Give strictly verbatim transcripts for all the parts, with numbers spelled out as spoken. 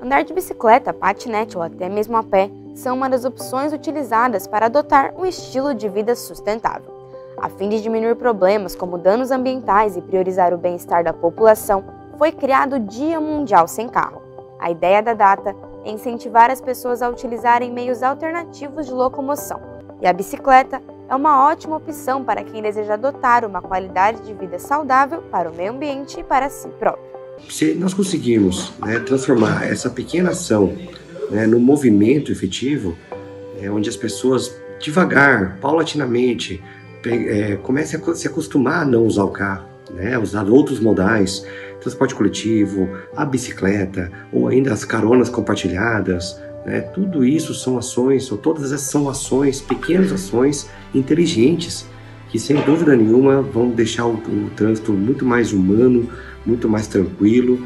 Andar de bicicleta, patinete ou até mesmo a pé são uma das opções utilizadas para adotar um estilo de vida sustentável. A fim de diminuir problemas como danos ambientais e priorizar o bem-estar da população, foi criado o Dia Mundial Sem Carro. A ideia da data é incentivar as pessoas a utilizarem meios alternativos de locomoção, e a bicicleta é uma ótima opção para quem deseja adotar uma qualidade de vida saudável para o meio ambiente e para si próprio. Se nós conseguirmos, né, transformar essa pequena ação, né, num movimento efetivo, é, onde as pessoas devagar, paulatinamente, é, comecem a se acostumar a não usar o carro, né, usar outros modais, transporte coletivo, a bicicleta ou ainda as caronas compartilhadas, né, tudo isso são ações, ou todas essas são ações, pequenas ações inteligentes que sem dúvida nenhuma vão deixar o, o trânsito muito mais humano, muito mais tranquilo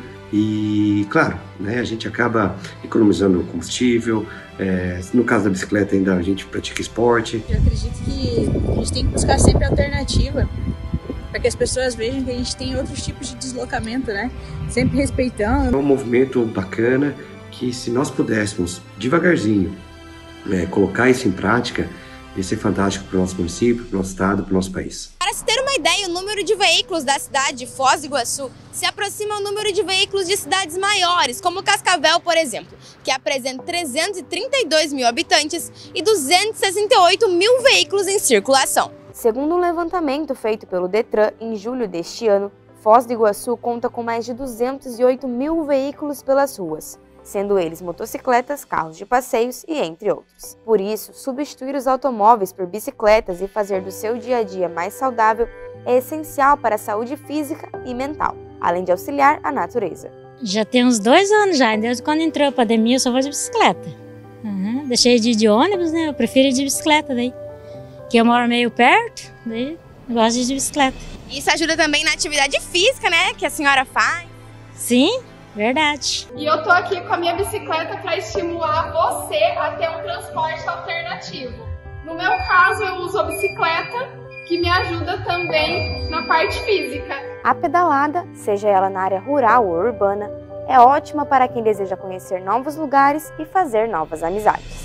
e, claro, né, a gente acaba economizando combustível, é, no caso da bicicleta ainda a gente pratica esporte. Eu acredito que a gente tem que buscar sempre alternativa para que as pessoas vejam que a gente tem outros tipos de deslocamento, né? Sempre respeitando. É um movimento bacana que, se nós pudéssemos devagarzinho é, colocar isso em prática, ia ser fantástico para o nosso município, para o nosso estado, para o nosso país. Para se ter uma ideia, o número de veículos da cidade de Foz do Iguaçu se aproxima ao número de veículos de cidades maiores, como Cascavel, por exemplo, que apresenta trezentos e trinta e dois mil habitantes e duzentos e sessenta e oito mil veículos em circulação. Segundo um levantamento feito pelo Detran em julho deste ano, Foz do Iguaçu conta com mais de duzentos e oito mil veículos pelas ruas, sendo eles motocicletas, carros de passeios e entre outros. Por isso, substituir os automóveis por bicicletas e fazer do seu dia a dia mais saudável é essencial para a saúde física e mental, além de auxiliar a natureza. Já tem uns dois anos já, desde quando entrou a pandemia eu só vou de bicicleta. Uhum. Deixei de ir de ônibus, né? Eu prefiro ir de bicicleta daí. Que eu moro meio perto, daí eu gosto de ir de bicicleta. Isso ajuda também na atividade física, né? Que a senhora faz. Sim. Verdade. E eu tô aqui com a minha bicicleta para estimular você a ter um transporte alternativo. No meu caso, eu uso a bicicleta, que me ajuda também na parte física. A pedalada, seja ela na área rural ou urbana, é ótima para quem deseja conhecer novos lugares e fazer novas amizades.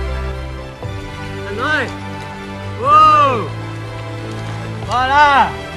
É nóis! Uou! Bora!